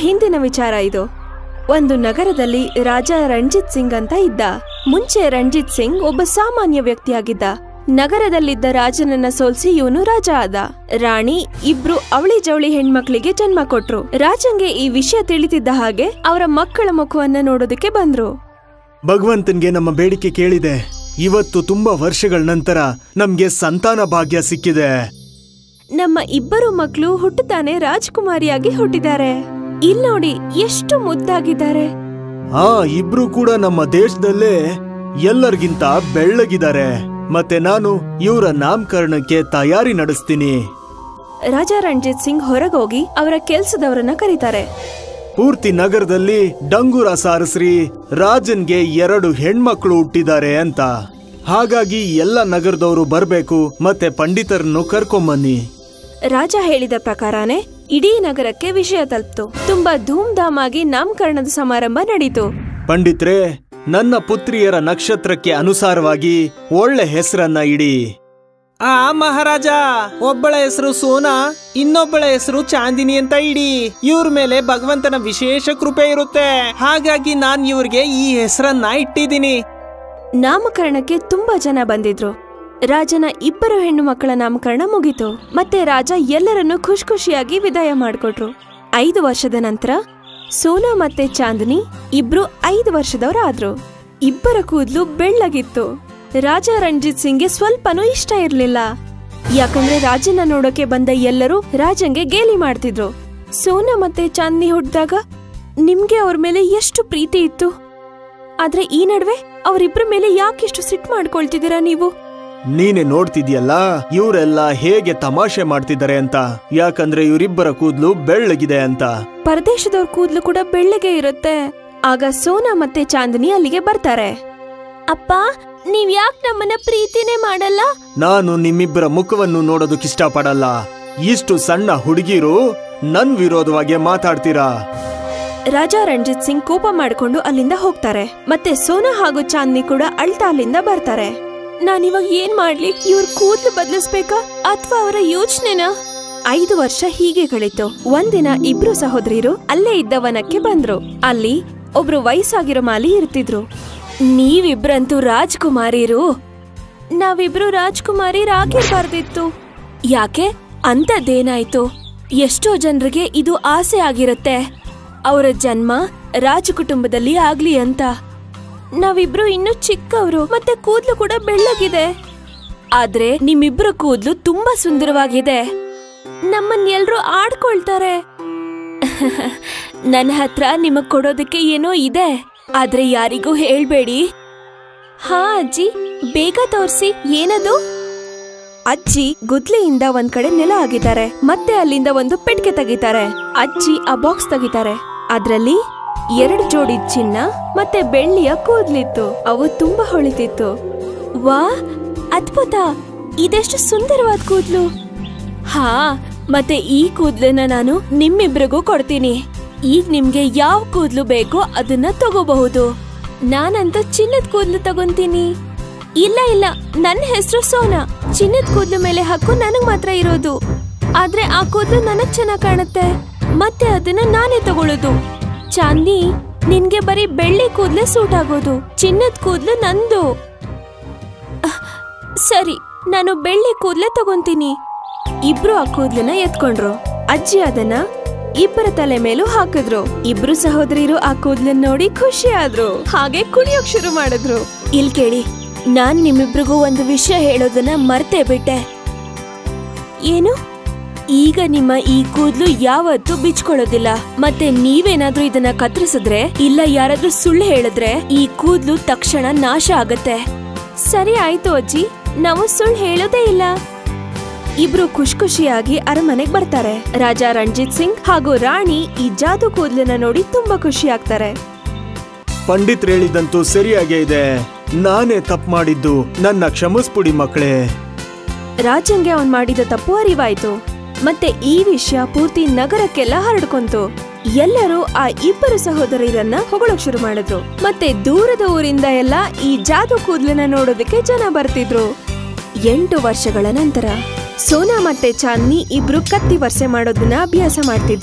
ಹಿಂದಿನ ವಿಚಾರ ಇದು. ಒಂದು ನಗರದಲ್ಲಿ ರಾಜ ರಣಜಿತ್ ಸಿಂಗ್ ಅಂತ ಇದ್ದ. ಮುಂಚೆ ರಣಜಿತ್ ಸಿಂಗ್ ಒಬ್ಬ ಸಾಮಾನ್ಯ ವ್ಯಕ್ತಿಯಾಗಿದ್ದ. ನಗರದಲ್ಲಿದ್ದ ರಾಜನನ್ನ ಸೋಲ್ಸಿ ಇವನು ರಾಜ ಆದ. ರಾಣಿ ಇಬ್ರು ಅವಳಿ ಜವಳಿ ಹೆಣ್ಮಕ್ಳಿಗೆ ಜನ್ಮ ಕೊಟ್ರು. ರಾಜಂಗೆ ಈ ವಿಷಯ ತಿಳಿತಿದ್ದ ಹಾಗೆ ಅವರ ಮಕ್ಕಳ ಮುಖವನ್ನ ನೋಡೋದಕ್ಕೆ ಬಂದ್ರು. ಭಗವಂತನ್ಗೆ ನಮ್ಮ ಬೇಡಿಕೆ ಕೇಳಿದೆ. ಇವತ್ತು ತುಂಬಾ ವರ್ಷಗಳ ನಂತರ ನಮ್ಗೆ ಸಂತಾನ ಭಾಗ್ಯ ಸಿಕ್ಕಿದೆ. ನಮ್ಮ ಇಬ್ಬರು ಮಕ್ಕಳು ಹುಟ್ಟುತ್ತಾನೆ ರಾಜಕುಮಾರಿಯಾಗಿ ಹುಟ್ಟಿದ್ದಾರೆ. ಇಲ್ ನೋಡಿ ಎಷ್ಟು ಮುದ್ದಾಗಿದ್ದಾರೆ. ಇಬ್ರು ಕೂಡ ನಮ್ಮ ದೇಶದಲ್ಲೇ ಎಲ್ಲರಿಗಿಂತ ಬೆಳ್ಳಗಿದ್ದಾರೆ. ಮತ್ತೆ ನಾನು ಇವರ ನಾಮಕರಣಕ್ಕೆ ತಯಾರಿ ನಡೆಸ್ತೀನಿ. ರಾಜ ರಣಜಿತ್ ಸಿಂಗ್ ಹೊರಗೋಗಿ ಅವರ ಕೆಲ್ಸದವರನ್ನ ಕರೀತಾರೆ. ಪೂರ್ತಿ ನಗರದಲ್ಲಿ ಡಂಗೂರ ಸಾರಸ್ರಿ, ರಾಜನ್ಗೆ 2 ಹೆಣ್ಮಕ್ಳು ಹುಟ್ಟಿದ್ದಾರೆ ಅಂತ. ಹಾಗಾಗಿ ಎಲ್ಲ ನಗರದವರು ಬರ್ಬೇಕು ಮತ್ತೆ ಪಂಡಿತರನ್ನು ಕರ್ಕೊಂಬನ್ನಿ. ರಾಜ ಹೇಳಿದ ಪ್ರಕಾರನೇ ಇಡೀ ನಗರಕ್ಕೆ ವಿಷಯ ತಲುಪ್ತು. ತುಂಬಾ ಧೂಮ್ಧಾಮ್ ಆಗಿ ನಾಮಕರಣದ ಸಮಾರಂಭ ನಡೀತು. ಪಂಡಿತ್ರೆ, ನನ್ನ ಪುತ್ರಿಯರ ನಕ್ಷತ್ರಕ್ಕೆ ಅನುಸಾರವಾಗಿ ಒಳ್ಳೆ ಹೆಸರನ್ನ ಇಡಿ. ಮಹಾರಾಜ, ಒಬ್ಬಳ ಹೆಸರು ಸೋನಾ, ಇನ್ನೊಬ್ಬಳ ಹೆಸರು ಚಾಂದಿನಿ ಅಂತ ಇಡಿ. ಇವ್ರ ಮೇಲೆ ಭಗವಂತನ ವಿಶೇಷ ಕೃಪೆ ಇರುತ್ತೆ. ಹಾಗಾಗಿ ನಾನ್ ಇವ್ರಿಗೆ ಈ ಹೆಸರನ್ನ ಇಟ್ಟಿದ್ದೀನಿ. ನಾಮಕರಣಕ್ಕೆ ತುಂಬಾ ಜನ ಬಂದಿದ್ರು. ರಾಜನ 2 ಹೆಣ್ಣು ಮಕ್ಕಳ ನಾಮಕರಣ ಮುಗೀತು. ಮತ್ತೆ ರಾಜ ಎಲ್ಲರನ್ನು ಖುಷಿಯಾಗಿ ವಿದಾಯ ಮಾಡಿಕೊಟ್ರು. 5 ವರ್ಷದ ನಂತರ ಸೋನಾ ಮತ್ತೆ ಚಾಂದಿನಿ ಇಬ್ರು 5 ವರ್ಷದವರಾದ್ರು. ಇಬ್ಬರ ಕೂದಲು ಬೆಳ್ಳಗಿತ್ತು. ರಾಜ ರಣಜಿತ್ ಸಿಂಗ್ಗೆ ಸ್ವಲ್ಪನೂ ಇಷ್ಟ ಇರ್ಲಿಲ್ಲ. ಯಾಕಂದ್ರೆ ರಾಜನ ನೋಡೋಕೆ ಬಂದ ಎಲ್ಲರೂ ರಾಜಂಗೆ ಗೇಲಿ ಮಾಡ್ತಿದ್ರು. ಸೋನಾ ಮತ್ತೆ ಚಾಂದಿನಿ ಹುಟ್ಟಿದಾಗ ನಿಮ್ಗೆ ಅವ್ರ ಮೇಲೆ ಎಷ್ಟು ಪ್ರೀತಿ ಇತ್ತು. ಆದ್ರೆ ಈ ನಡುವೆ ಅವರಿಬ್ರ ಮೇಲೆ ಯಾಕಿಷ್ಟು ಸಿಟ್ಟು ಮಾಡ್ಕೊಳ್ತಿದ್ದೀರಾ ನೀವು? ನೀನೆ ನೋಡ್ತಿದ್ಯಲ್ಲ ಇವರೆಲ್ಲ ಹೇಗೆ ತಮಾಷೆ ಮಾಡ್ತಿದ್ದಾರೆ ಅಂತ. ಯಾಕಂದ್ರೆ ಇವರಿಬ್ಬರ ಕೂದ್ಲು ಬೆಳ್ಳಗಿದೆ ಅಂತ. ಪರದೇಶದವ್ರ ಕೂದ್ಲು ಕೂಡ ಬೆಳ್ಳಗೆ ಇರುತ್ತೆ. ಆಗ ಸೋನಾ ಮತ್ತೆ ಚಾಂದಿನಿ ಅಲ್ಲಿಗೆ ಬರ್ತಾರೆ. ಅಪ್ಪ, ನೀವ್ ಯಾಕೆ ನಮ್ಮನ್ನ ಪ್ರೀತಿನೇ ಮಾಡಲ್ಲ? ನಾನು ನಿಮ್ಮಿಬ್ಬರ ಮುಖವನ್ನು ನೋಡೋದಕ್ಕಿಷ್ಟ ಪಡಲ್ಲ. ಇಷ್ಟು ಸಣ್ಣ ಹುಡುಗಿರು ನನ್ ವಿರೋಧವಾಗಿ ಮಾತಾಡ್ತೀರಾ. ರಾಜ ರಣಜಿತ್ ಸಿಂಗ್ ಕೋಪ ಮಾಡ್ಕೊಂಡು ಅಲ್ಲಿಂದ ಹೋಗ್ತಾರೆ. ಮತ್ತೆ ಸೋನಾ ಹಾಗೂ ಚಾಂದಿನಿ ಕೂಡ ಅಳ್ತಾ ಅಲ್ಲಿಂದ ಬರ್ತಾರೆ. ನಾನಿವಾಗ ಏನ್ ಮಾಡ್ಲಿ? ಇವ್ರ ಕೂದ್ಲು ಬದಲಿಸ್ಬೇಕಾ ಅಥವಾ ಅವರ ಯೋಚನೆನಾ? 5 ವರ್ಷ ಹೀಗೆ ಕಳೀತು. ಒಂದಿನ ಇಬ್ರು ಸಹೋದರಿಯರು ಅಲ್ಲೇ ಇದ್ದ ವನಕ್ಕೆ ಬಂದ್ರು. ಅಲ್ಲಿ ಒಬ್ರು ವಯಸ್ಸಾಗಿರೋ ಮಾಲಿ ಇರ್ತಿದ್ರು. ನೀವಿಬ್ರಂತೂ ರಾಜ್ಕುಮಾರಿರು. ನಾವಿಬ್ರು ರಾಜ್ಕುಮಾರಿರಾಗಿರ್ಬಾರ್ದಿತ್ತು. ಯಾಕೆ? ಅಂತದ್ದೇನಾಯ್ತು? ಎಷ್ಟೋ ಜನರಿಗೆ ಇದು ಆಸೆ ಆಗಿರುತ್ತೆ, ಅವರ ಜನ್ಮ ರಾಜ ಕುಟುಂಬದಲ್ಲಿ ಆಗ್ಲಿ ಅಂತ. ನಾವಿಬ್ರು ಇನ್ನು ಚಿಕ್ಕವರು, ಮತ್ತೆ ಕೂದ್ಲು ಕೂಡ ಬೆಳ್ಳಗಿದೆ. ಆದ್ರೆ ನಿಮ್ಮಿಬ್ರ ಕೂದ್ಲು ತುಂಬಾ ಸುಂದರವಾಗಿದೆ. ನಮ್ಮನ್ನೆಲ್ರೂ ಆಡ್ಕೊಳ್ತಾರೆ. ನನ್ನ ಹತ್ರ ನಿಮಗ್ ಕೊಡೋದಕ್ಕೆ ಏನೋ ಇದೆ, ಆದ್ರೆ ಯಾರಿಗೂ ಹೇಳ್ಬೇಡಿ. ಹಾ ಅಜ್ಜಿ, ಬೇಗ ತೋರ್ಸಿ. ಏನದು? ಅಜ್ಜಿ ಗುದ್ಲಿಯಿಂದ ಒಂದ್ ಕಡೆ ನೆಲ ಆಗಿದ್ದಾರೆ. ಮತ್ತೆ ಅಲ್ಲಿಂದ ಒಂದು ಪೆಟ್ಟಿಗೆ ತೆಗಿತಾರೆ. ಅಜ್ಜಿ ಆ ಬಾಕ್ಸ್ ತೆಗಿತಾರೆ. ಅದ್ರಲ್ಲಿ 2 ಜೋಡಿ ಚಿನ್ನ ಮತ್ತೆ ಬೆಳ್ಳಿಯ ಕೂದ್ಲಿತ್ತು. ಅವು ತುಂಬಾ ಹೊಳಿತಿತ್ತು. ವಾ, ಅದ್ಭುತ! ಇದೆಷ್ಟು ಸುಂದರವಾದ ಕೂದ್ಲು. ಹಾ, ಮತ್ತೆ ಈ ಕೂದ್ಲನ್ನ ನಾನು ನಿಮ್ಮಿಬ್ರಿಗೂ ಕೊಡ್ತೀನಿ. ಈಗ ನಿಮ್ಗೆ ಯಾವ ಕೂದ್ಲು ಬೇಕೋ ಅದನ್ನ ತಗೋಬಹುದು. ನಾನಂತೂ ಚಿನ್ನದ ಕೂದ್ಲು ತಗೊಂತೀನಿ. ಇಲ್ಲ, ನನ್ನ ಹೆಸರು ಸೋನಾ. ಚಿನ್ನದ ಕೂದ್ಲು ಮೇಲೆ ಹಕ್ಕು ನನಗ್ ಮಾತ್ರ ಇರೋದು. ಆದ್ರೆ ಆ ಕೂದ್ಲು ನನಗ್ ಚೆನ್ನಾಗ್ ಕಾಣುತ್ತೆ, ಮತ್ತೆ ಅದನ್ನ ನಾನೇ ತಗೊಳ್ಳೋದು. ಚಾಂದಿ, ನಿನ್ಗೆ ಬರೀ ಬೆಳ್ಳಿ ಕೂದ್ಲೆ ಸೂಟ್ ಆಗೋದು. ಚಿನ್ನದ ಕೂದ್ಲು ನಂದು. ಸರಿ, ನಾನು ಬೆಳ್ಳಿ ಕೂದ್ಲೆ ತಗೊಂತೀನಿ. ಇಬ್ರು ಆ ಕೂದ್ಲನ್ನ ಎತ್ಕೊಂಡ್ರು. ಅಜ್ಜಿ ಅದನ್ನ ಇಬ್ಬರ ತಲೆ ಮೇಲೂ ಹಾಕಿದ್ರು. ಇಬ್ರು ಸಹೋದರಿಯರು ಆ ಕೂದ್ಲನ್ನ ನೋಡಿ ಖುಷಿ ಆದ್ರು. ಹಾಗೆ ಕುಣಿಯೋಕ್ ಶುರು ಮಾಡಿದ್ರು. ಇಲ್ ಕೇಳಿ, ನಾನ್ ನಿಮ್ಮಿಬ್ರಿಗೂ ಒಂದು ವಿಷಯ ಹೇಳೋದನ್ನ ಮರ್ತೇ ಬಿಟ್ಟೆ. ಏನು? ಈಗ ನಿಮ್ಮ ಈ ಕೂದ್ಲು ಯಾವತ್ತೂ ಬಿಚ್ಕೊಳ್ಳೋದಿಲ್ಲ. ಮತ್ತೆ ನೀವೇನಾದ್ರೂ ಇದನ್ನ ಕತ್ತರಿಸಿದ್ರೆ ಇಲ್ಲ ಯಾರಾದ್ರೂ ಸುಳ್ಳು ಹೇಳಿದ್ರೆ ಈ ಕೂದ್ಲು ತಕ್ಷಣ ನಾಶ ಆಗತ್ತೆ. ಸರಿ ಆಯ್ತು ಅಜ್ಜಿ, ನಾವು ಸುಳ್ಳು ಹೇಳೋದೇ ಇಲ್ಲ. ಇಬ್ರು ಖುಷಿಯಾಗಿ ಅರಮನೆಗೆ ಬರ್ತಾರೆ. ರಾಜ ರಣಜಿತ್ ಸಿಂಗ್ ಹಾಗೂ ರಾಣಿ ಈ ಜಾದು ಕೂದ್ಲನ್ನ ನೋಡಿ ತುಂಬಾ ಖುಷಿ ಆಗ್ತಾರೆ. ಪಂಡಿತ್ ಹೇಳಿದಂತೂ ಸರಿಯಾಗೇ ಇದೆ. ನಾನೇ ತಪ್ಪು ಮಾಡಿದ್ದು, ನನ್ನ ಕ್ಷಮಿಸ್ಬಿಡಿ ಮಕ್ಕಳೇ. ರಾಜಂಗೆ ಅವನ್ ಮಾಡಿದ ತಪ್ಪು ಅರಿವಾಯ್ತು. ಮತ್ತೆ ಈ ವಿಷಯ ಪೂರ್ತಿ ನಗರಕ್ಕೆಲ್ಲ ಹರಡ್ಕೊಂತು. ಎಲ್ಲರೂ ಆ ಇಬ್ಬರು ಸಹೋದರಿಯರನ್ನ ಹೊಗಳೋಕ್ ಶುರು ಮಾಡಿದ್ರು. ಮತ್ತೆ ದೂರದ ಊರಿಂದ ಎಲ್ಲ ಈ ಜಾದು ಕೂದ್ಲನ್ನ ನೋಡೋದಕ್ಕೆ ಜನ ಬರ್ತಿದ್ರು. 8 ವರ್ಷಗಳ ನಂತರ ಸೋನಾ ಮತ್ತೆ ಚಾಂದಿನಿ ಇಬ್ರು ಕತ್ತಿ ವರ್ಸೆ ಮಾಡೋದನ್ನ ಅಭ್ಯಾಸ ಮಾಡ್ತಿದ್ರು.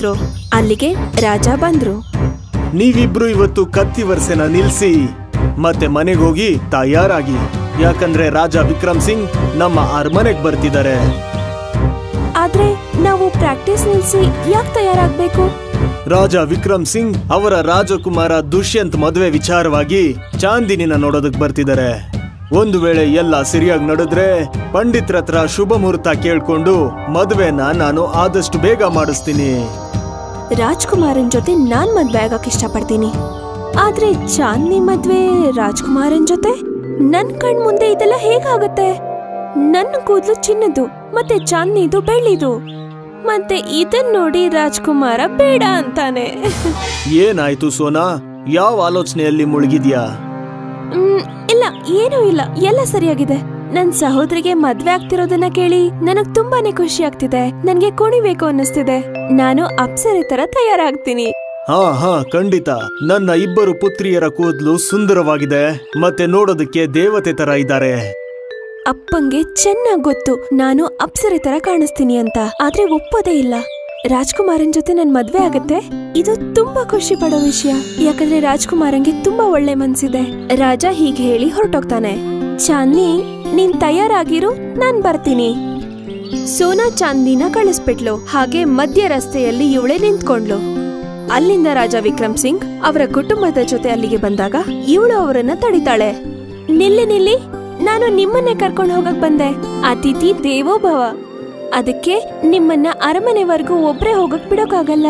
ಅಲ್ಲಿಗೆ ರಾಜ ಬಂದ್ರು. ನೀವಿಬ್ರು ಇವತ್ತು ಕತ್ತಿ ವರ್ಷನ ನಿಲ್ಸಿ ಮತ್ತೆ ಮನೆಗೆ ಹೋಗಿ ತಯಾರಾಗಿ, ಯಾಕಂದ್ರೆ ರಾಜ ವಿಕ್ರಮ್ ಸಿಂಗ್ ನಮ್ಮ ಅರಮನೆಗೆ ಬರ್ತಿದ್ದಾರೆ. ಆದ್ರೆ ನಾವು ಪ್ರಾಕ್ಟೀಸ್ ನಿಲ್ಸಿ ಯಾಕೆ ತಯಾರಾಗ್ಬೇಕು? ರಾಜ ವಿಕ್ರಮ್ ಸಿಂಗ್ ಅವರ ರಾಜಕುಮಾರ ದುಷ್ಯಂತ್ ಮದುವೆ ವಿಚಾರವಾಗಿ ಚಾಂದಿನಿನ ನೋಡೋದಕ್ ಬರ್ತಿದ್ದಾರೆ. ಒಂದು ವೇಳೆ ಎಲ್ಲ ಸರಿಯಾಗಿ ನಡೆದ್ರೆ ಪಂಡಿತರ ಹತ್ರ ಶುಭ ಮುಹೂರ್ತ ಕೇಳ್ಕೊಂಡು ಮದುವೆನ ನಾನು ಆದಷ್ಟು ಬೇಗ ಮಾಡಿಸ್ತೀನಿ. ರಾಜ್ಕುಮಾರನ್ ಜೊತೆ ನಾನ್ ಮದ್ವೆ ಆಗಕ್ ಇಷ್ಟಪಡ್ತೀನಿ. ಆದ್ರೆ ಚಾಂದಿನಿ ಮದ್ವೆ ರಾಜ್ಕುಮಾರನ್ ಜೊತೆ? ನನ್ ಕಣ್ ಮುಂದೆ ಇದೆಲ್ಲ ಹೇಗಾಗತ್ತೆ? ನನ್ನ ಕೂದಲು ಚಿನ್ನದು ಮತ್ತೆ ಚಾಂದಿನಿದು ಬೆಳ್ಳಿದು. ಮತ್ತೆ ಇದನ್ ನೋಡಿ ರಾಜ್ಕುಮಾರ ಬೇಡ ಅಂತಾನೆ. ಏನಾಯ್ತು ಸೋನಾ, ಯಾವ ಆಲೋಚನೆಯಲ್ಲಿ ಮುಳುಗಿದ್ಯಾ? ಇಲ್ಲ, ಏನೂ ಇಲ್ಲ, ಎಲ್ಲ ಸರಿಯಾಗಿದೆ. ನನ್ ಸಹೋದರಿಗೆ ಮದ್ವೆ ಆಗ್ತಿರೋದನ್ನ ಕೇಳಿ ನನಗ್ ತುಂಬಾನೇ ಖುಷಿ ಆಗ್ತಿದೆ. ನನ್ಗೆ ಕುಣಿಬೇಕು ಅನ್ನಿಸ್ತಿದೆ. ನಾನು ಅಪ್ಸರೆ ತರ ತಯಾರಾಗ್ತೀನಿ. ಹಾ ಖಂಡಿತ. ನನ್ನ ಇಬ್ಬರು ಪುತ್ರಿಯರ ಕೂದಲು ಸುಂದರವಾಗಿದೆ ಮತ್ತೆ ನೋಡೋದಕ್ಕೆ ದೇವತೆ ತರ ಇದ್ದಾರೆ. ಅಪ್ಪಂಗೆ ಚೆನ್ನಾಗ್ ಗೊತ್ತು ನಾನು ಅಪ್ಸರೆ ತರ ಕಾಣಿಸ್ತೀನಿ ಅಂತ, ಆದ್ರೆ ಒಪ್ಪೋದೇ ಇಲ್ಲ. ರಾಜ್ಕುಮಾರನ್ ಜೊತೆ ನನ್ ಮದ್ವೆ ಆಗತ್ತೆ. ಇದು ತುಂಬಾ ಖುಷಿ ಪಡೋ ವಿಷಯ, ಯಾಕಂದ್ರೆ ರಾಜ್ಕುಮಾರಂಗೆ ತುಂಬಾ ಒಳ್ಳೆ ಮನ್ಸಿದೆ. ರಾಜ ಹೀಗೆ ಹೇಳಿ ಹೊರಟೋಗ್ತಾನೆ. ಚಾಂದಿನಿ, ನೀನ್ ತಯಾರಾಗಿರು, ನಾನ್ ಬರ್ತೀನಿ. ಸೋನಾ ಚಾಂದಿನ ಕಳಿಸ್ಬಿಟ್ಲು. ಹಾಗೆ ಮಧ್ಯ ರಸ್ತೆಯಲ್ಲಿ ಇವಳೆ ನಿಂತ್ಕೊಂಡ್ಲು. ಅಲ್ಲಿಂದ ರಾಜ ವಿಕ್ರಮ್ ಸಿಂಗ್ ಅವರ ಕುಟುಂಬದ ಜೊತೆ ಅಲ್ಲಿಗೆ ಬಂದಾಗ ಇವಳು ಅವರನ್ನ ತಡಿತಾಳೆ. ನಿಲ್ಲಿ, ನಾನು ನಿಮ್ಮನ್ನೇ ಕರ್ಕೊಂಡು ಹೋಗಕ್ ಬಂದೆ. ಅತಿಥಿ ದೇವೋ ಭವ. ಅದಕ್ಕೆ ನಿಮ್ಮನ್ನ ಅರಮನೆವರೆಗೂ ಒಬ್ರೇ ಹೋಗಕ್ ಬಿಡೋಕಾಗಲ್ಲ.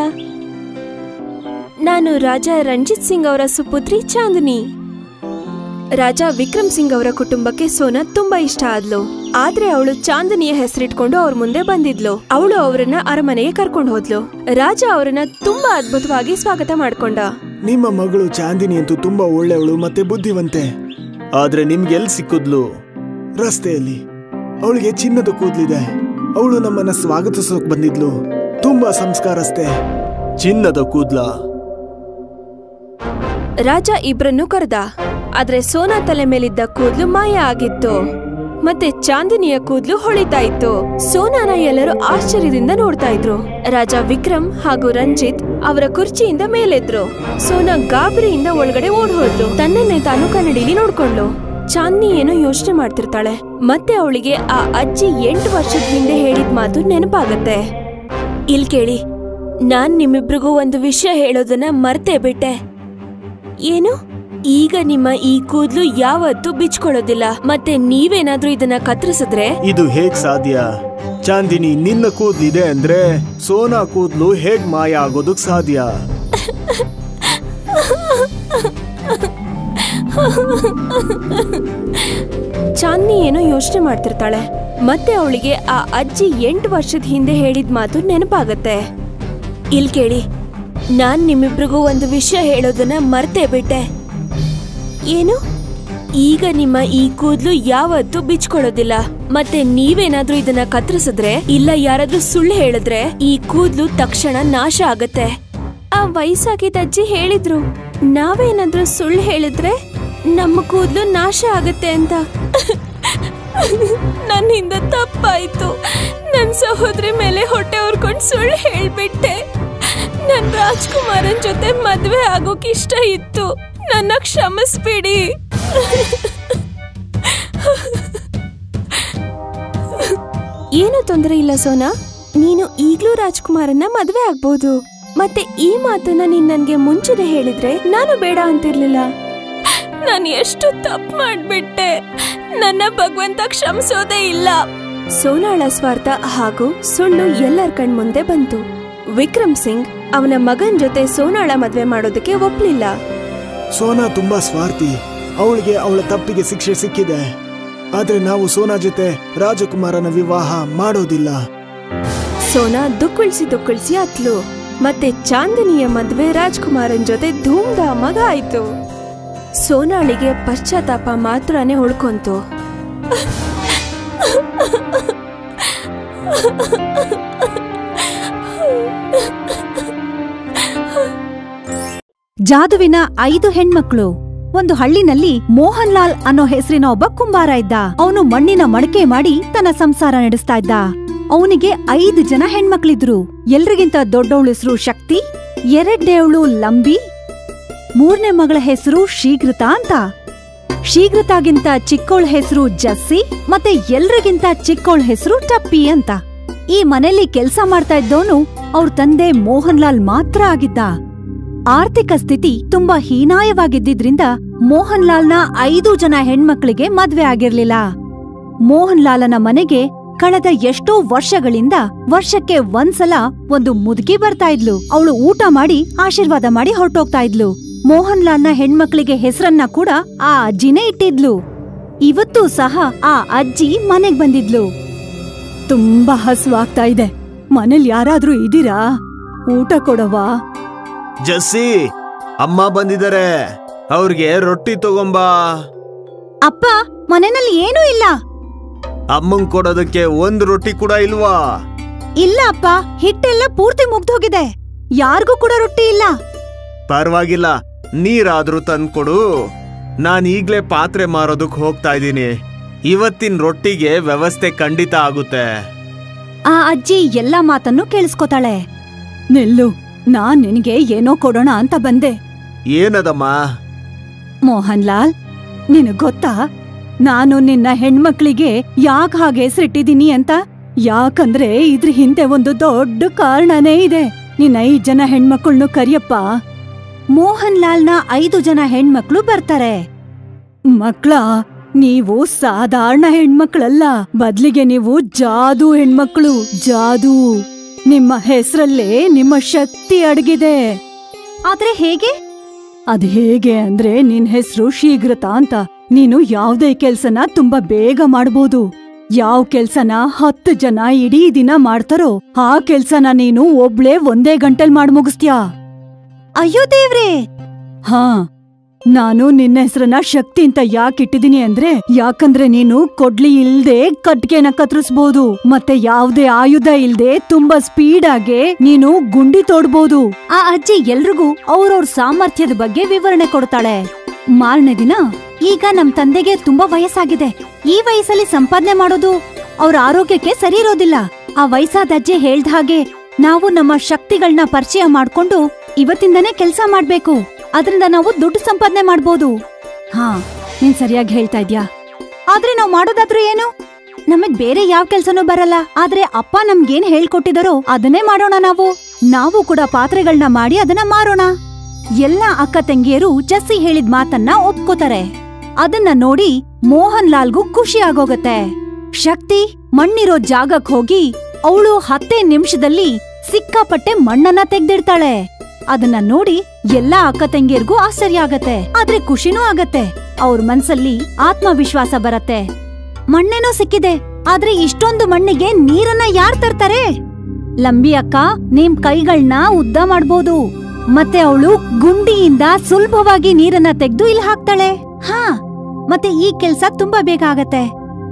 ನಾನು ರಾಜ ರಂಜಿತ್ ಸಿಂಗ್ ಅವರ ಸುಪುತ್ರಿ ಚಾಂದಿನಿ. ರಾಜ ವಿಕ್ರಮ್ ಸಿಂಗ್ ಅವರ ಕುಟುಂಬಕ್ಕೆ ಸೋನಾ ತುಂಬಾ ಇಷ್ಟ ಆದ್ಲು. ಆದ್ರೆ ಅವಳು ಚಾಂದಿನಿಯ ಹೆಸರಿಟ್ಕೊಂಡು ಅವ್ರ ಮುಂದೆ ಬಂದಿದ್ಲು. ಅವಳು ಅವರನ್ನ ಅರಮನೆಗೆ ಕರ್ಕೊಂಡು ಹೋದ್ಲು. ರಾಜ ಅವರನ್ನ ತುಂಬಾ ಅದ್ಭುತವಾಗಿ ಸ್ವಾಗತ ಮಾಡ್ಕೊಂಡ. ನಿಮ್ಮ ಮಗಳು ಚಾಂದಿನಿ ಅಂತೂ ತುಂಬಾ ಒಳ್ಳೆಯವಳು ಮತ್ತೆ ಬುದ್ಧಿವಂತೆ. ಆದ್ರೆ ನಿಮ್ಗೆಲ್ ಸಿಕ್ಕಿದ್ಲು? ರಸ್ತೆಯಲ್ಲಿ. ಅವಳಿಗೆ ಚಿನ್ನದ ಕೂದ್ಲಿದೆ. ಅವಳು ನಮ್ಮನ್ನ ಸ್ವಾಗತಿಸೋಕ್ ಬಂದಿದ್ಲು. ತುಂಬಾ ಸಂಸ್ಕಾರಸ್ಥೆ. ಚಿನ್ನದ ಕೂದ್ಲ? ರಾಜ ಇಬ್ರನ್ನು ಕರೆದ. ಆದ್ರೆ ಸೋನಾ ತಲೆ ಮೇಲಿದ್ದ ಕೂದ್ಲು ಮಾಯ ಆಗಿತ್ತು ಮತ್ತೆ ಚಾಂದಿನಿಯ ಕೂದ್ಲು ಹೊಳಿತಾ ಇತ್ತು. ಸೋನಾನ ಎಲ್ಲರೂ ಆಶ್ಚರ್ಯದಿಂದ ನೋಡ್ತಾ ಇದ್ರು. ರಾಜ ವಿಕ್ರಮ್ ಹಾಗೂ ರಂಜಿತ್ ಅವರ ಕುರ್ಚಿಯಿಂದ ಮೇಲೆದ್ರು. ಸೋನಾ ಗಾಬರಿಯಿಂದ ಒಳಗಡೆ ಓಡ್ ಹೋದ್ಲು. ತನ್ನನ್ನೇ ತಾನು ಕನ್ನಡಿಲಿ ನೋಡ್ಕೊಂಡ್ಲು. ಚಾಂದಿನಿ ಏನೋ ಯೋಚನೆ ಮಾಡ್ತಿರ್ತಾಳೆ. ಮತ್ತೆ ಅವಳಿಗೆ ಆ ಅಜ್ಜಿ 8 ವರ್ಷದ ಹಿಂದೆ ಹೇಳಿದ ಮಾತು ನೆನಪಾಗತ್ತೆ. ಇಲ್ ಕೇಳಿ, ನಾನ್ ನಿಮ್ಮಿಬ್ರಿಗೂ ಒಂದು ವಿಷಯ ಹೇಳೋದನ್ನ ಮರ್ತೇ ಬಿಟ್ಟೆ. ಏನು? ಈಗ ನಿಮ್ಮ ಈ ಕೂದ್ಲು ಯಾವತ್ತೂ ಬಿಚ್ಕೊಳ್ಳೋದಿಲ್ಲ. ಮತ್ತೆ ನೀವೇನಾದ್ರೂ ಇದನ್ನ ಕತ್ತರಿಸಿದ್ರೆ? ಇದು ಹೇಗ್ ಸಾಧ್ಯ? ಚಾಂದಿನಿ, ನಿನ್ನ ಕೂದ್ಲಿದೆ ಅಂದ್ರೆ ಸೋನಾ ಕೂದ್ಲು ಹೇಗ್ ಮಾಯ ಆಗೋದಕ್ ಸಾಧ್ಯ? ಚಾಂದಿನಿ ಏನೋ ಯೋಚನೆ ಮಾಡ್ತಿರ್ತಾಳೆ. ಮತ್ತೆ ಅವಳಿಗೆ ಆ ಅಜ್ಜಿ 8 ವರ್ಷದ ಹಿಂದೆ ಹೇಳಿದ ಮಾತು ನೆನಪಾಗತ್ತೆ. ಇಲ್ ಕೇಳಿ, ನಾನ್ ನಿಮ್ಮಿಬ್ರಿಗೂ ಒಂದು ವಿಷಯ ಹೇಳೋದನ್ನ ಮರ್ತೇ ಬಿಟ್ಟೆ. ಏನು? ಈಗ ನಿಮ್ಮ ಈ ಕೂದ್ಲು ಯಾವತ್ತೂ ಬಿಚ್ಕೊಳ್ಳೋದಿಲ್ಲ. ಮತ್ತೆ ನೀವೇನಾದ್ರೂ ಇದನ್ನ ಕತ್ತರಿಸಿದ್ರೆ ಇಲ್ಲ ಯಾರಾದ್ರೂ ಸುಳ್ಳು ಹೇಳಿದ್ರೆ ಈ ಕೂದ್ಲು ತಕ್ಷಣ ನಾಶ ಆಗತ್ತೆ. ಆ ವಯಸ್ಸಾಗಿದ್ದ ಅಜ್ಜಿ ಹೇಳಿದ್ರು, ನಾವೇನಾದ್ರೂ ಸುಳ್ಳು ಹೇಳಿದ್ರೆ ನಮ್ಮ ಕೂದ್ಲು ನಾಶ ಆಗತ್ತೆ ಅಂತ. ನನ್ನಿಂದ ತಪ್ಪಾಯ್ತು. ನನ್ ಸಹೋದರಿ ಮೇಲೆ ಹೊಟ್ಟೆ ಉರ್ಕೊಂಡು ಸುಳ್ಳು ಹೇಳ್ಬಿಟ್ಟೆ. ನನ್ ರಾಜ್ಕುಮಾರನ್ ಜೊತೆ ಮದ್ವೆ ಆಗೋಕ್ ಇಷ್ಟ ಇತ್ತು. ನನ್ನ ಕ್ಷಮಿಸ್ಬಿಡಿ. ಏನು ತೊಂದರೆ ಇಲ್ಲ ಸೋನಾ, ನೀನು ಈಗ್ಲೂ ರಾಜ್ಕುಮಾರನ್ನ ಮದ್ವೆ ಆಗ್ಬೋದು. ಮತ್ತೆ ಈ ಮಾತನ್ನ ನೀನ್ ನನ್ಗೆ ಮುಂಚೆನೆ ಹೇಳಿದ್ರೆ ನಾನು ಬೇಡ ಅಂತಿರ್ಲಿಲ್ಲ. ನಾನು ಎಷ್ಟು ತಪ್ಪು ಮಾಡ್ಬಿಟ್ಟೆ. ನನ್ನ ಭಗವಂತ ಕ್ಷಮಿಸೋದೇ ಇಲ್ಲ. ಸೋನಾಳ ಸ್ವಾರ್ಥ ಹಾಗೂ ಸುಳ್ಳು ಎಲ್ಲರ ಕಣ್ ಮುಂದೆ ಬಂತು. ವಿಕ್ರಮ್ ಸಿಂಗ್ ಅವನ ಮಗನ್ ಜೊತೆ ಸೋನಾಳ ಮದ್ವೆ ಮಾಡೋದಕ್ಕೆ ಒಪ್ಲಿಲ್ಲ. ಸೋನಾ ತುಂಬಾ ಸ್ವಾರ್ಥಿ. ಅವಳಿಗೆ ಅವಳ ತಪ್ಪಿಗೆ ಶಿಕ್ಷೆ ಸಿಕ್ಕಿದೆ. ಆದ್ರೆ ನಾವು ಸೋನಾ ಜೊತೆ ರಾಜಕುಮಾರನ ವಿವಾಹ ಮಾಡೋದಿಲ್ಲ. ಸೋನಾ ದುಕ್ಕುಳಿಸಿ ಅತ್ಲು. ಮತ್ತೆ ಚಾಂದಿನಿಯ ಮದ್ವೆ ರಾಜ್ಕುಮಾರನ್ ಜೊತೆ ಧೂಮ್ಧಾಮಾಗ ಆಯ್ತು. ಸೋನಾಳಿಗೆ ಪಶ್ಚಾತ್ತಾಪ ಮಾತ್ರನೇ ಉಳ್ಕೊಂತು. ಜಾದುವಿನ 5 ಹೆಣ್ಮಕ್ಳು. ಒಂದು ಹಳ್ಳಿನಲ್ಲಿ ಮೋಹನ್ ಲಾಲ್ ಅನ್ನೋ ಹೆಸರಿನ ಒಬ್ಬ ಕುಂಬಾರ ಇದ್ದ. ಅವನು ಮಣ್ಣಿನ ಮಡಕೆ ಮಾಡಿ ತನ್ನ ಸಂಸಾರ ನಡೆಸ್ತಾ ಇದ್ದ. ಅವನಿಗೆ 5 ಜನ ಹೆಣ್ಮಕ್ಳಿದ್ರು. ಎಲ್ರಿಗಿಂತ ದೊಡ್ಡವಳ ಹೆಸರು ಶಕ್ತಿ, ಎರಡನೇವಳು ಲಂಬಿ, ಮೂರನೇ ಮಗಳ ಹೆಸರು ಶೀಘ್ರತಾ ಅಂತ. ಶೀಘ್ರತಾಗಿಂತ ಚಿಕ್ಕವಳ ಹೆಸರು ಜಸ್ಸಿ, ಮತ್ತೆ ಎಲ್ರಿಗಿಂತ ಚಿಕ್ಕವಳ ಹೆಸರು ಟಪ್ಪಿ ಅಂತ. ಈ ಮನೆಯಲ್ಲಿ ಕೆಲ್ಸ ಮಾಡ್ತಾ ಇದ್ದವನು ಅವ್ರ ತಂದೆ ಮೋಹನ್ ಲಾಲ್ ಮಾತ್ರ ಆಗಿದ್ದ. ಆರ್ಥಿಕ ಸ್ಥಿತಿ ತುಂಬಾ ಹೀನಾಯವಾಗಿದ್ದಿದ್ರಿಂದ ಮೋಹನ್ ಲಾಲ್ನ 5 ಜನ ಹೆಣ್ಮಕ್ಳಿಗೆ ಮದ್ವೆ ಆಗಿರ್ಲಿಲ್ಲ. ಮೋಹನ್ ಲಾಲನ ಮನೆಗೆ ಕಳೆದ ಎಷ್ಟೋ ವರ್ಷಗಳಿಂದ ವರ್ಷಕ್ಕೆ ಒಂದ್ಸಲ ಒಂದು ಮುದುಕಿ ಬರ್ತಾ ಇದ್ಲು. ಅವಳು ಊಟ ಮಾಡಿ ಆಶೀರ್ವಾದ ಮಾಡಿ ಹೊರಟೋಗ್ತಾ ಇದ್ಲು. ಮೋಹನ್ ಲಾಲ್ನ ಹೆಣ್ಮಕ್ಳಿಗೆ ಹೆಸರನ್ನ ಕೂಡ ಆ ಅಜ್ಜಿನೇ ಇಟ್ಟಿದ್ಲು. ಇವತ್ತೂ ಸಹ ಆ ಅಜ್ಜಿ ಮನೆಗ್ ಬಂದಿದ್ಲು. ತುಂಬಾ ಹಸುವಾಗ್ತಾ ಇದೆ, ಮನೇಲಿ ಯಾರಾದ್ರೂ ಇದೀರಾ? ಊಟ ಕೊಡವಾ? ಜಸ್ಸಿ, ಅಮ್ಮ ಬಂದಿದ್ದಾರೆ, ಅವ್ರಿಗೆ ರೊಟ್ಟಿ ತಗೊಂಬಾ. ಅಪ್ಪ, ಮನೆಯಲ್ಲಿ ಏನೂ ಇಲ್ಲ. ಅಮ್ಮಂಗ್ ಕೊಡೋದಕ್ಕೆ 1 ರೊಟ್ಟಿ ಕೂಡ ಇಲ್ವಾ? ಇಲ್ಲ ಅಪ್ಪ, ಹಿಟ್ಟೆಲ್ಲ ಪೂರ್ತಿ ಮುಗ್ದೋಗಿದೆ. ಯಾರಿಗೂ ಕೂಡ ರೊಟ್ಟಿ ಇಲ್ಲ. ಪರವಾಗಿಲ್ಲ, ನೀರಾದ್ರೂ ತಂದ್ಕೊಡು. ನಾನೀಗ್ಲೇ ಪಾತ್ರೆ ಮಾರೋದಕ್ ಹೋಗ್ತಾ ಇದ್ದೀನಿ. ಇವತ್ತಿನ ರೊಟ್ಟಿಗೆ ವ್ಯವಸ್ಥೆ ಖಂಡಿತ ಆಗುತ್ತೆ. ಆ ಅಜ್ಜಿ ಎಲ್ಲಾ ಮಾತನ್ನು ಕೇಳಿಸ್ಕೊತಾಳೆ. ನಿಲ್ಲು, ನಾನ್ ನಿನಗೆ ಏನೋ ಕೊಡೋಣ ಅಂತ ಬಂದೆ. ಏನದಮ್ಮ? ಮೋಹನ್ ಲಾಲ್, ನಿನಗ್ ಗೊತ್ತಾ ನಾನು ನಿನ್ನ ಹೆಣ್ಮಕ್ಳಿಗೆ ಯಾಕೆ ಹಾಗೆ ಹೆಸರಿಟ್ಟಿದ್ದೀನಿ ಅಂತ? ಯಾಕಂದ್ರೆ ಇದ್ರ ಹಿಂದೆ ಒಂದು ದೊಡ್ಡ ಕಾರಣನೇ ಇದೆ. ನಿನ್ನ 5 ಜನ ಹೆಣ್ಮಕ್ಳನ್ನು ಕರಿಯಪ್ಪ. ಮೋಹನ್ ಲಾಲ್ನ 5 ಜನ ಹೆಣ್ಮಕ್ಳು ಬರ್ತಾರೆ. ಮಕ್ಳ, ನೀವು ಸಾಧಾರಣ ಹೆಣ್ಮಕ್ಳಲ್ಲ, ಬದ್ಲಿಗೆ ನೀವು ಜಾದೂ ಹೆಣ್ಮಕ್ಳು. ಜಾದೂ. ನಿಮ್ಮ ಹೆಸರಲ್ಲೇ ನಿಮ್ಮ ಶಕ್ತಿ ಅಡಗಿದೆ. ಆದ್ರೆ ಹೇಗೆ? ಅದ್ ಹೇಗೆ ಅಂದ್ರೆ ನಿನ್ ಹೆಸರು ಶೀಘ್ರತಾ ಅಂತ. ನೀನು ಯಾವ್ದೇ ಕೆಲ್ಸನ ತುಂಬಾ ಬೇಗ ಮಾಡ್ಬೋದು. ಯಾವ್ ಕೆಲ್ಸನ 10 ಜನ ಇಡೀ ದಿನ ಮಾಡ್ತಾರೋ ಆ ಕೆಲ್ಸನ ನೀನು ಒಬ್ಳೇ 1 ಗಂಟೆಲ್ ಮಾಡ್ ಮುಗಿಸ್ತೀಯ. ಅಯ್ಯೋ ದೇವ್ರೇ! ಹಾ, ನಾನು ನಿನ್ನ ಹೆಸರನ್ನ ಶಕ್ತಿ ಅಂತ ಯಾಕಿಟ್ಟಿದೀನಿ ಅಂದ್ರೆ, ಯಾಕಂದ್ರೆ ನೀನು ಕೊಡ್ಲಿ ಇಲ್ದೆ ಕಟ್ಗೆನ ಕತ್ತರಿಸಬಹುದು, ಮತ್ತೆ ಯಾವ್ದೇ ಆಯುಧ ಇಲ್ದೆ ತುಂಬಾ ಸ್ಪೀಡ್ ಆಗಿ ನೀನು ಗುಂಡಿ ತೋಡ್ಬೋದು. ಆ ಅಜ್ಜಿ ಎಲ್ರಿಗೂ ಅವ್ರವ್ರ ಸಾಮರ್ಥ್ಯದ ಬಗ್ಗೆ ವಿವರಣೆ ಕೊಡ್ತಾಳೆ. ಮಾರನೇ ದಿನ, ಈಗ ನಮ್ ತಂದೆಗೆ ತುಂಬಾ ವಯಸ್ಸಾಗಿದೆ. ಈ ವಯಸ್ಸಲ್ಲಿ ಸಂಪಾದನೆ ಮಾಡೋದು ಅವ್ರ ಆರೋಗ್ಯಕ್ಕೆ ಸರಿ ಇರೋದಿಲ್ಲ. ಆ ವಯಸ್ಸಾದ ಅಜ್ಜಿ ಹೇಳ್ದ ಹಾಗೆ ನಾವು ನಮ್ಮ ಶಕ್ತಿಗಳನ್ನ ಪರಿಚಯ ಮಾಡ್ಕೊಂಡು ಇವತ್ತಿಂದನೇ ಕೆಲ್ಸ ಮಾಡ್ಬೇಕು. ಅದ್ರಿಂದ ನಾವು ದುಡ್ಡು ಸಂಪಾದನೆ ಮಾಡ್ಬೋದು. ಹಾ, ನೀನ್ ಸರಿಯಾಗಿ ಹೇಳ್ತಾ ಇದ್ಯಾ. ಆದ್ರೆ ನಾವ್ ಮಾಡೋದಾದ್ರೂ ಏನು? ನಮಗ್ ಬೇರೆ ಯಾವ ಕೆಲ್ಸನೂ ಬರಲ್ಲ. ಆದ್ರೆ ಅಪ್ಪ ನಮ್ಗೇನ್ ಹೇಳ್ಕೊಟ್ಟಿದಾರೋ ಅದನ್ನೇ ಮಾಡೋಣ. ನಾವು ಕೂಡ ಪಾತ್ರೆಗಳನ್ನ ಮಾಡಿ ಅದನ್ನ ಮಾರೋಣ. ಎಲ್ಲಾ ಅಕ್ಕ ತಂಗಿಯರು ಜಸ್ಸಿ ಹೇಳಿದ ಮಾತನ್ನ ಒಪ್ಕೋತಾರೆ. ಅದನ್ನ ನೋಡಿ ಮೋಹನ್ ಲಾಲ್ಗೂ ಖುಷಿ ಆಗೋಗತ್ತೆ. ಶಕ್ತಿ ಮಣ್ಣಿರೋ ಜಾಗಕ್ ಹೋಗಿ ಅವಳು 10 ನಿಮಿಷದಲ್ಲಿ ಸಿಕ್ಕಾಪಟ್ಟೆ ಮಣ್ಣನ್ನ ತೆಗ್ದಿಡ್ತಾಳೆ. ಅದನ್ನ ನೋಡಿ ಎಲ್ಲಾ ಅಕ್ಕ ತಂಗಿಯರ್ಗೂ ಆಶ್ಚರ್ಯ ಆಗತ್ತೆ, ಆದ್ರೆ ಖುಷಿನೂ ಆಗತ್ತೆ. ಅವ್ರ ಮನ್ಸಲ್ಲಿ ಆತ್ಮವಿಶ್ವಾಸ ಬರತ್ತೆ. ಮಣ್ಣೇನೋ ಸಿಕ್ಕಿದೆ, ಆದ್ರೆ ಇಷ್ಟೊಂದು ಮಣ್ಣಿಗೆ ನೀರನ್ನ ಯಾರ್ ತರ್ತಾರೆ? ಲಂಬಿ ಅಕ್ಕ ನಿಮ್ ಕೈಗಳನ್ನ ಉದ್ದ ಮಾಡ್ಬೋದು. ಮತ್ತೆ ಅವಳು ಗುಂಡಿಯಿಂದ ಸುಲಭವಾಗಿ ನೀರನ್ನ ತೆಗೆದು ಇಲ್ಲಿ ಹಾಕ್ತಾಳೆ. ಹಾ, ಮತ್ತೆ ಈ ಕೆಲ್ಸ ತುಂಬಾ ಬೇಗ ಆಗತ್ತೆ.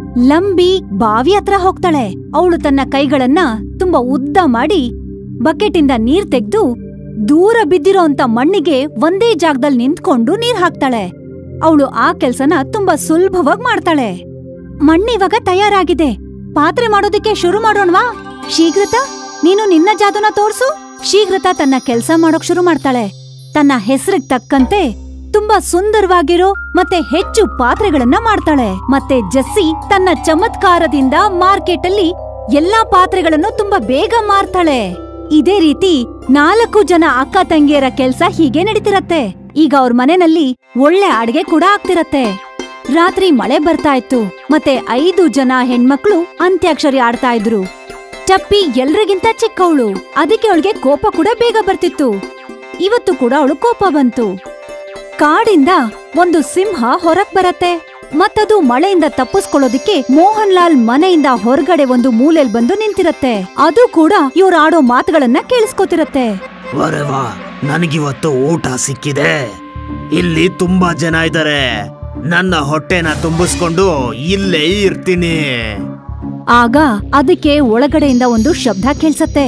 ಲಂಬಿ ಬಾವಿ ಹತ್ರ ಹೋಗ್ತಾಳೆ. ಅವಳು ತನ್ನ ಕೈಗಳನ್ನ ತುಂಬಾ ಉದ್ದ ಮಾಡಿ ಬಕೆಟಿಂದ ನೀರ್ ತೆಗೆದು ದೂರ ಬಿದ್ದಿರೋಂತ ಮಣ್ಣಿಗೆ ಒಂದೇ ಜಾಗದಲ್ಲಿ ನಿಂತ್ಕೊಂಡು ನೀರ್ ಹಾಕ್ತಾಳೆ. ಅವಳು ಆ ಕೆಲ್ಸನ ತುಂಬಾ ಸುಲಭವಾಗಿ ಮಾಡ್ತಾಳೆ. ಮಣ್ಣಿವಾಗ ತಯಾರಾಗಿದೆ. ಪಾತ್ರೆ ಮಾಡೋದಕ್ಕೆ ಶುರು ಮಾಡೋಣವಾ? ಶೀಘ್ರತಾ, ನೀನು ನಿನ್ನ ಜಾದೂನ ತೋರ್ಸು. ಶೀಘ್ರತಾ ತನ್ನ ಕೆಲ್ಸ ಮಾಡೋಕ್ ಶುರು ಮಾಡ್ತಾಳೆ. ತನ್ನ ಹೆಸರಿಗೆ ತಕ್ಕಂತೆ ತುಂಬಾ ಸುಂದರವಾಗಿರೋ ಮತ್ತೆ ಹೆಚ್ಚು ಪಾತ್ರೆಗಳನ್ನ ಮಾಡ್ತಾಳೆ. ಮತ್ತೆ ಜಸ್ಸಿ ತನ್ನ ಚಮತ್ಕಾರದಿಂದ ಮಾರ್ಕೆಟ್ ಅಲ್ಲಿ ಎಲ್ಲಾ ಪಾತ್ರೆಗಳನ್ನು ತುಂಬಾ ಬೇಗ ಮಾರ್ತಾಳೆ. ಇದೇ ರೀತಿ 4 ಜನ ಅಕ್ಕ ತಂಗಿಯರ ಕೆಲ್ಸ ಹೀಗೆ ನಡೀತಿರತ್ತೆ. ಈಗ ಅವ್ರ ಮನೆಯಲ್ಲಿ ಒಳ್ಳೆ ಅಡ್ಗೆ ಕೂಡ ಆಗ್ತಿರತ್ತೆ. ರಾತ್ರಿ ಮಳೆ ಬರ್ತಾ ಇತ್ತು. ಮತ್ತೆ 5 ಜನ ಹೆಣ್ಮಕ್ಳು ಅಂತ್ಯಾಕ್ಷರಿ ಆಡ್ತಾ ಇದ್ರು. ಟಪ್ಪಿ ಎಲ್ರಿಗಿಂತ ಚಿಕ್ಕವಳು, ಅದಕ್ಕೆ ಅವಳಿಗೆ ಕೋಪ ಕೂಡ ಬೇಗ ಬರ್ತಿತ್ತು. ಇವತ್ತು ಕೂಡ ಅವಳು ಕೋಪ ಬಂತು. ಕಾಡಿಂದ ಒಂದು ಸಿಂಹ ಹೊರಗ್ ಬರತ್ತೆ. ಮತ್ತದು ಮಳೆಯಿಂದ ತಪ್ಪಿಸ್ಕೊಳ್ಳೋದಿಕ್ಕೆ ಮೋಹನ್ ಲಾಲ್ ಮನೆಯಿಂದ ಹೊರಗಡೆ ಒಂದು ಮೂಲೆಲ್ ಬಂದು ನಿಂತಿರತ್ತೆ. ಅದು ಕೂಡ ಇವ್ರು ಆಡೋ ಮಾತುಗಳನ್ನ ಕೇಳಿಸ್ಕೊತಿರತ್ತೆ. ವರೆವಾ, ನನಗಿವತ್ತು ಊಟ ಸಿಕ್ಕಿದೆ. ಇಲ್ಲಿ ತುಂಬಾ ಜನ ಇದ್ದಾರೆ. ನನ್ನ ಹೊಟ್ಟೆನ ತುಂಬಿಸ್ಕೊಂಡು ಇಲ್ಲೇ ಇರ್ತೀನಿ. ಆಗ ಅದಕ್ಕೆ ಒಳಗಡೆಯಿಂದ ಒಂದು ಶಬ್ದ ಕೇಳ್ಸತ್ತೆ.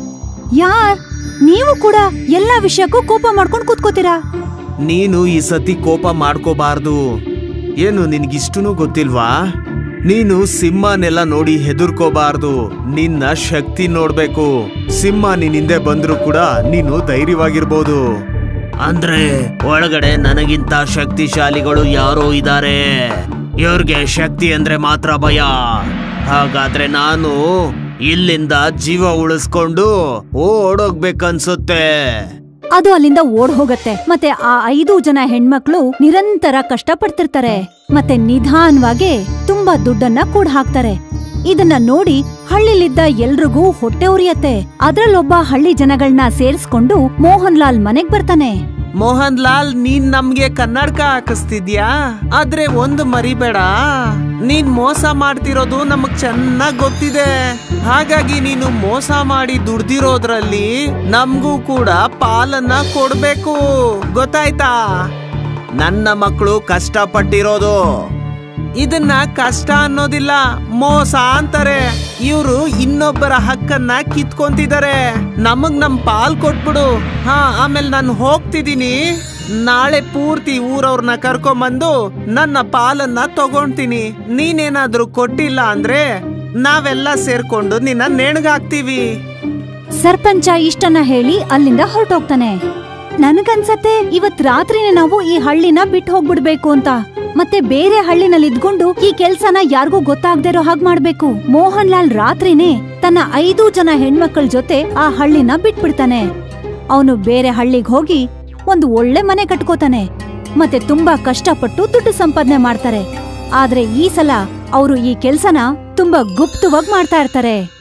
ಯಾರ್ ನೀವು ಕೂಡ ಎಲ್ಲಾ ವಿಷಯಕ್ಕೂ ಕೋಪ ಮಾಡ್ಕೊಂಡು ಕೂತ್ಕೋತೀರಾ? ನೀನು ಈ ಸತಿ ಕೋಪ ಮಾಡ್ಕೋಬಾರ್ದು. ಏನು ನಿನ್ಗಿಷ್ಟೂ ಗೊತ್ತಿಲ್ವಾ? ನೀನು ಸಿಂಹನೆಲ್ಲ ನೋಡಿ ಹೆದರ್ಕೋಬಾರ್ದು, ನಿನ್ನ ಶಕ್ತಿ ನೋಡ್ಬೇಕು. ಸಿಂಹ ನಿನ್ ಹಿಂದೆ ಬಂದ್ರು ಕೂಡ ನೀನು ಧೈರ್ಯವಾಗಿರ್ಬೋದು. ಅಂದ್ರೆ ಒಳಗಡೆ ನನಗಿಂತ ಶಕ್ತಿಶಾಲಿಗಳು ಯಾರೋ ಇದ್ದಾರೆ. ಇವ್ರಿಗೆ ಶಕ್ತಿ ಅಂದ್ರೆ ಮಾತ್ರ ಭಯ. ಹಾಗಾದ್ರೆ ನಾನು ಇಲ್ಲಿಂದ ಜೀವ ಉಳಿಸ್ಕೊಂಡು ಓಡೋಗ್ಬೇಕನ್ಸುತ್ತೆ. ಅದು ಅಲ್ಲಿಂದ ಓಡ್ ಹೋಗತ್ತೆ. ಮತ್ತೆ ಆ 5 ಜನ ಹೆಣ್ಮಕ್ಳು ನಿರಂತರ ಕಷ್ಟಪಡ್ತಿರ್ತಾರೆ ಮತ್ತೆ ನಿಧಾನವಾಗಿ ತುಂಬಾ ದುಡ್ಡನ್ನ ಕೂಡ ಹಾಕ್ತಾರೆ. ಇದನ್ನ ನೋಡಿ ಹಳ್ಳಿಲಿದ್ದ ಎಲ್ರಿಗೂ ಹೊಟ್ಟೆ ಉರಿಯತ್ತೆ. ಅದ್ರಲ್ಲೊಬ್ಬ ಹಳ್ಳಿ ಜನಗಳನ್ನ ಸೇರಿಸ್ಕೊಂಡು ಮೋಹನ್ ಲಾಲ್ ಮನೆಗ್ ಬರ್ತಾನೆ. ಮೋಹನ್ ಲಾಲ್, ನೀನ್ ನಮ್ಗೆ ಕನ್ನಡಕ ಹಾಕಿಸ್ತಿದ್ಯಾ? ಆದ್ರೆ ಒಂದು ಮರಿಬೇಡ, ನೀನ್ ಮೋಸ ಮಾಡ್ತಿರೋದು ನಮಗ್ ಚೆನ್ನಾಗ್ ಗೊತ್ತಿದೆ. ಹಾಗಾಗಿ ನೀನು ಮೋಸ ಮಾಡಿ ದುಡ್ದಿರೋದ್ರಲ್ಲಿ ನಮ್ಗೂ ಕೂಡ ಪಾಲನ್ನ ಕೊಡ್ಬೇಕು, ಗೊತ್ತಾಯ್ತಾ? ನನ್ನ ಮಕ್ಕಳು ಕಷ್ಟಪಟ್ಟಿರೋದು. ಇದನ್ನ ಕಷ್ಟ ಅನ್ನೋದಿಲ್ಲ, ಮೋಸ ಅಂತಾರೆ. ಇವ್ರು ಇನ್ನೊಬ್ಬರ ಹಕ್ಕನ್ನ ಕಿತ್ಕೊಂತಿದ್ದಾರೆ. ನಮಗ್ ನಮ್ ಪಾಲ್ ಕೊಟ್ಬಿಡು. ಆಮೇಲೆ ನಾನು ಹೋಗ್ತಿದೀನಿ. ನಾಳೆ ಪೂರ್ತಿ ಊರವ್ರನ್ನ ಕರ್ಕೊಂಬಂದು ನನ್ನ ಪಾಲನ್ನ ತಗೊಂತೀನಿ. ನೀನೇನಾದ್ರೂ ಕೊಟ್ಟಿಲ್ಲ ಅಂದ್ರೆ ನಾವೆಲ್ಲ ಸೇರ್ಕೊಂಡು ನಿನ್ನ ನೇಣ್ಗಾಕ್ತೀವಿ. ಸರ್ಪಂಚ ಇಷ್ಟನ್ನ ಹೇಳಿ ಅಲ್ಲಿಂದ ಹೊರಟೋಗ್ತಾನೆ. ನನಗನ್ಸತ್ತೆ ಇವತ್ ರಾತ್ರಿನೇ ನಾವು ಈ ಹಳ್ಳಿನ ಬಿಟ್ಟು ಹೋಗ್ಬಿಡ್ಬೇಕು ಅಂತ. ಮತ್ತೆ ಬೇರೆ ಹಳ್ಳಿನಲ್ಲಿ ಇದ್ಕೊಂಡು ಈ ಕೆಲ್ಸನ ಯಾರಿಗೂ ಗೊತ್ತಾಗದೇ ಇರೋ ಹಾಗೆ ಮಾಡ್ಬೇಕು. ಮೋಹನ್ ಲಾಲ್ ರಾತ್ರಿನೇ ತನ್ನ 5 ಜನ ಹೆಣ್ಮಕ್ಳ ಜೊತೆ ಆ ಹಳ್ಳಿನ ಬಿಟ್ಬಿಡ್ತಾನೆ. ಅವನು ಬೇರೆ ಹಳ್ಳಿಗೆ ಹೋಗಿ ಒಂದು ಒಳ್ಳೆ ಮನೆ ಕಟ್ಕೋತಾನೆ. ಮತ್ತೆ ತುಂಬಾ ಕಷ್ಟಪಟ್ಟು ದುಡ್ಡು ಸಂಪಾದನೆ ಮಾಡ್ತಾರೆ. ಆದ್ರೆ ಈ ಸಲ ಅವರು ಈ ಕೆಲ್ಸನ ತುಂಬಾ ಗುಪ್ತವಾಗಿ ಮಾಡ್ತಾ ಇರ್ತಾರೆ.